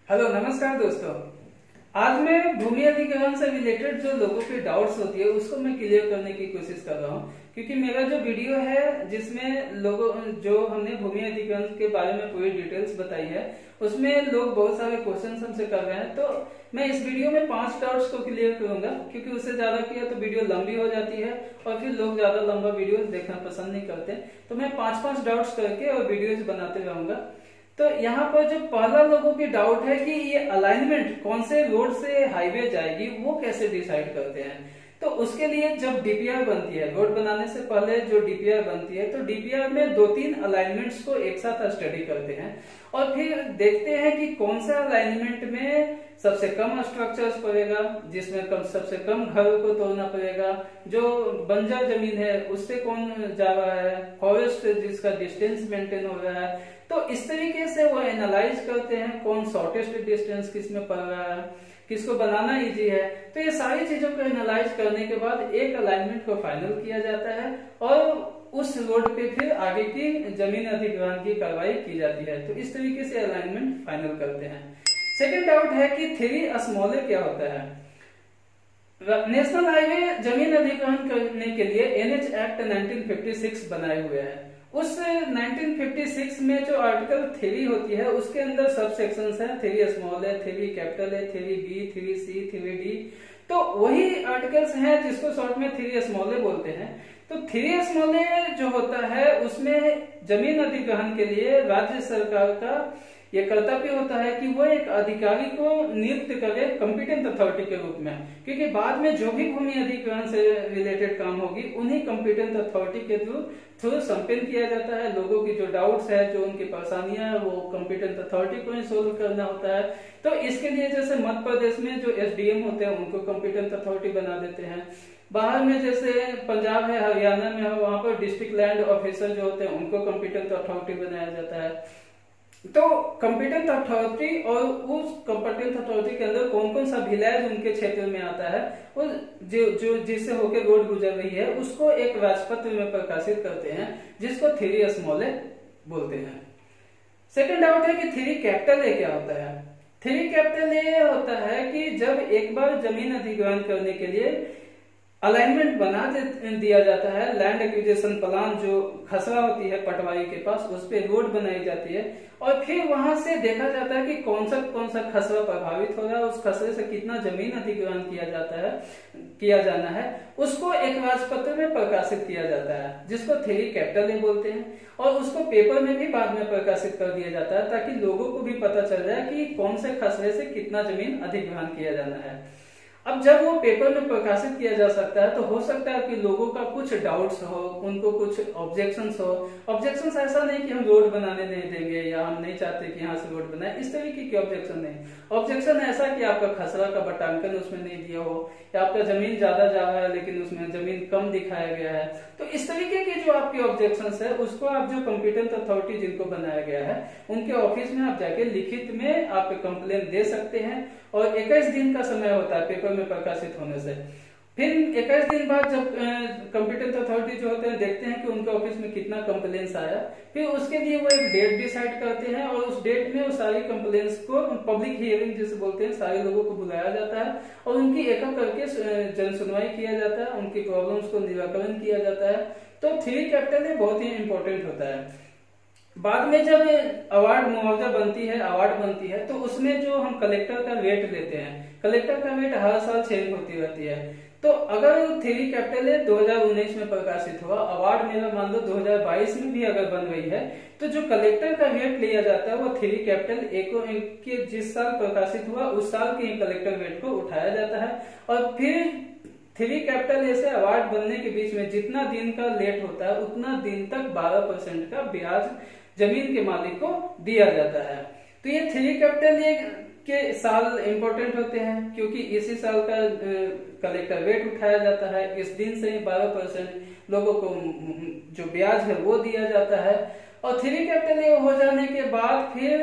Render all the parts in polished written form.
Hello नमस्कार दोस्तों। आज मैं भूमि अधिग्रहण से रिलेटेड जो लोगों के डाउट्स होती है उसको मैं क्लियर करने की कोशिश कर रहा हूँ, क्योंकि मेरा जो वीडियो है जिसमें लोगों जो हमने भूमि अधिग्रहण के बारे में पूरी डिटेल्स बताई है उसमें लोग बहुत सारे क्वेश्चंस हमसे कर रहे हैं। तो मैं इस वीडियो में 5 डाउट्स को क्लियर करूंगा, क्योंकि उससे ज्यादा किया तो वीडियो लंबी हो जाती है और फिर लोग ज्यादा लंबा वीडियो देखना पसंद नहीं करते। तो मैं 5 डाउट्स करके और वीडियोज बनाते रहूंगा। तो यहाँ पर जो पहला लोगों की डाउट है कि ये अलाइनमेंट कौन से रोड से हाईवे जाएगी वो कैसे डिसाइड करते हैं। तो उसके लिए जब डीपीआर बनती है, रोड बनाने से पहले जो डीपीआर बनती है, तो डीपीआर में 2-3 अलाइनमेंट्स को एक साथ स्टडी करते हैं और फिर देखते हैं कि कौन सा अलाइनमेंट में सबसे कम स्ट्रक्चर्स पड़ेगा, जिसमें सबसे कम घरों को तोड़ना पड़ेगा, जो बंजर जमीन है उससे कौन जा रहा है, फॉरेस्ट जिसका डिस्टेंस मेंटेन हो रहा है। तो इस तरीके से वो एनालाइज करते हैं कौन शॉर्टेस्ट डिस्टेंस किसमें पड़ रहा है, किसको बनाना इजी है। तो ये सारी चीजों को एनालाइज करने के बाद एक अलाइनमेंट को फाइनल किया जाता है और उस रोड पे फिर आगे की जमीन अधिग्रहण की कार्रवाई की जाती है। तो इस तरीके से अलाइनमेंट फाइनल करते हैं। सेकेंड डाउट है कि थ्री स्मॉले क्या होता है। नेशनल हाईवे जमीन अधिग्रहण करने के लिए एनएच एक्ट 1956 बनाए हुए हैं। उस 1956 में जो आर्टिकल 3 होती है उसके अंदर सब सेक्शंस है, 3 स्मॉल है, 3 कैपिटल है, 3B, 3C, 3D। तो वही आर्टिकल्स हैं जिसको शॉर्ट में 3 स्मॉल बोलते हैं। तो 3 स्मॉल जो होता है उसमें जमीन अधिग्रहण के लिए राज्य सरकार का ये कर्तव्य होता है कि वो एक अधिकारी को नियुक्त करे कॉम्पिटेंट अथॉरिटी के रूप में, क्योंकि बाद में जो भी भूमि अधिग्रहण से रिलेटेड काम होगी उन्हीं कॉम्पिटेंट अथॉरिटी के थ्रू संपन्न किया जाता है। लोगों की जो डाउट्स है, जो उनकी परेशानियां है, वो कॉम्पिटेंट अथॉरिटी को ही सोल्व करना होता है। तो इसके लिए जैसे मध्य प्रदेश में जो एसडीएम होते हैं उनको कॉम्पिटेंट अथॉरिटी बना देते हैं। बाहर में जैसे पंजाब है, हरियाणा में है, वहां पर डिस्ट्रिक्ट लैंड ऑफिसर जो होते हैं उनको कॉम्पिटेंट अथॉरिटी बनाया जाता है। तो कॉम्पिटेंट अथॉरिटी और उस कॉम्पिटेंट अथॉरिटी के अंदर कौन कौन सा विलेज उनके क्षेत्र में आता है, वो जो जिससे होकर रोड गुजर रही है उसको एक राजपत्र में प्रकाशित करते हैं, जिसको 3 स्मॉले बोलते हैं। सेकंड डाउट है कि 3 कैपिटल ए क्या होता है। 3 कैपिटल ए होता है कि जब एक बार जमीन अधिग्रहण करने के लिए अलाइनमेंट बना दिया जाता है, लैंड एक्विजिशन प्लान जो खसरा होती है पटवारी के पास, उस पे रोड बनाई जाती है और फिर वहां से देखा जाता है कि कौन सा खसरा प्रभावित हो रहा है, उस खसरे से कितना जमीन अधिग्रहण किया जाना है, उसको एक राजपत्र में प्रकाशित किया जाता है, जिसको 3 कैपिटल ए बोलते हैं। और उसको पेपर में भी बाद में प्रकाशित कर दिया जाता है ताकि लोगों को भी पता चल जाए कि कौन से खसरे से कितना जमीन अधिग्रहण किया जाना है। अब जब वो पेपर में प्रकाशित किया जा सकता है तो हो सकता है कि लोगों का कुछ डाउट्स हो, उनको कुछ ऑब्जेक्शंस हो। ऑब्जेक्शंस ऐसा नहीं कि हम रोड बनाने नहीं देंगे या हम नहीं चाहते कि यहाँ से रोड बनाए, इस तरीके की ऑब्जेक्शन नहीं। ऑब्जेक्शन ऐसा कि आपका खसरा का बटांकन उसमें नहीं दिया हो या आपका जमीन ज्यादा जा रहा है लेकिन उसमें जमीन कम दिखाया गया है। तो इस तरीके की जो आपकी ऑब्जेक्शंस है उसको आप जो कॉम्पिटेंट अथॉरिटी जिनको बनाया गया है उनके ऑफिस में आप जाके लिखित में आप कंप्लेन दे सकते हैं और 21 दिन का समय होता है पेपर में प्रकाशित होने से। फिर 21 दिन बाद जब कॉम्पिटेंट अथॉरिटी जो होते हैं देखते हैं कि उनके ऑफिस में कितना कंप्लेंट्स आया, फिर उसके लिए वो एक डेट डिसाइड करते हैं और उस डेट में वो सारी कंप्लेंट्स को पब्लिक हियरिंग जिसे बोलते हैं, सारे लोगों को बुलाया जाता है और उनकी एक करके जन सुनवाई किया जाता है, उनकी प्रॉब्लम्स को निराकरण किया जाता है। तो 3 कैपिटल बहुत ही इंपॉर्टेंट होता है। बाद में जब अवार्ड मुआवजा बनती है तो उसमें जो हम कलेक्टर का रेट देते हैं, कलेक्टर का रेट हर साल चेंज होती रहती है। तो अगर 3 कैपिटल है 2019 में प्रकाशित हुआ, अवार्ड मेरा मान लो 2022 में भी अगर बन रही है, तो जो कलेक्टर का रेट लिया जाता है वो 3 कैपिटल ए को के जिस साल प्रकाशित हुआ उस साल के कलेक्टर रेट को उठाया जाता है और फिर 3 कैपिटल ए से अवार्ड बनने के बीच में जितना दिन का लेट होता है उतना दिन तक 12% का ब्याज जमीन के मालिक को दिया जाता है। तो ये 3 कैपिटल ए के साल इंपॉर्टेंट होते हैं क्योंकि इसी साल का कलेक्टर रेट उठाया जाता है, इस दिन से ही 12% लोगों को जो ब्याज है वो दिया जाता है। और 3 कैपिटल ए हो जाने के बाद फिर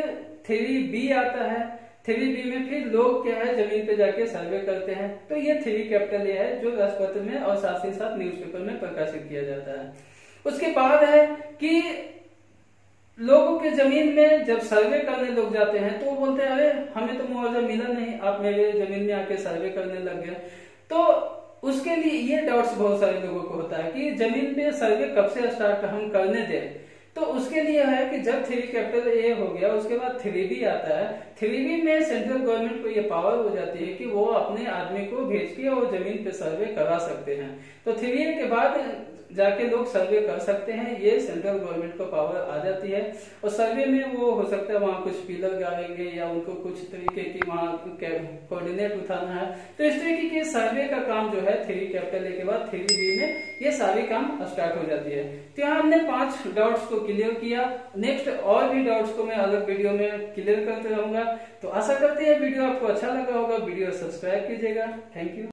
3B आता है। 3B में फिर लोग क्या है जमीन पे जाके सर्वे करते हैं। तो ये 3 कैपिटल ए है जो राजपत्र में और साथ ही साथ न्यूज़पेपर में प्रकाशित किया जाता है। उसके बाद है कि लोगों के जमीन में जब सर्वे करने लोग जाते हैं तो वो बोलते हैं अरे हमें तो मुआवजा मिला नहीं, आप मेरे जमीन में आके सर्वे करने लग गए। तो उसके लिए ये डाउट्स बहुत सारे लोगों को होता है कि जमीन पे सर्वे कब से स्टार्ट हम करने दें। तो उसके लिए है कि जब 3A हो गया उसके बाद 3B आता है। 3B में सेंट्रल गवर्नमेंट को ये पावर हो जाती है कि वो अपने आदमी को भेज के और जमीन पे सर्वे करा सकते हैं। तो 3A के बाद जाके लोग सर्वे कर सकते हैं, ये सेंट्रल गवर्नमेंट को पावर आ जाती है। और सर्वे में वो हो सकता है वहाँ कुछ पिलर गाड़ेंगे या उनको कुछ तरीके की वहाँ कोऑर्डिनेट उठाना है। तो इस तरीके के सर्वे का काम जो है 3A के बाद 3B में ये सारी काम स्टार्ट हो जाती है। तो यहाँ हमने 5 डाउट्स को क्लियर किया। नेक्स्ट और भी डाउट्स को मैं अलग वीडियो में क्लियर करते रहूंगा। तो आशा करते हैं वीडियो आपको अच्छा लगा होगा। वीडियो सब्सक्राइब कीजिएगा। Thank you.